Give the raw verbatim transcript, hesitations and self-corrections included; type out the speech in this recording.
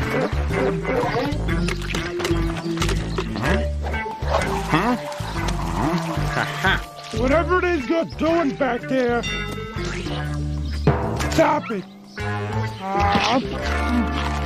Huh? Whatever it is you're doing back there, stop it. Uh,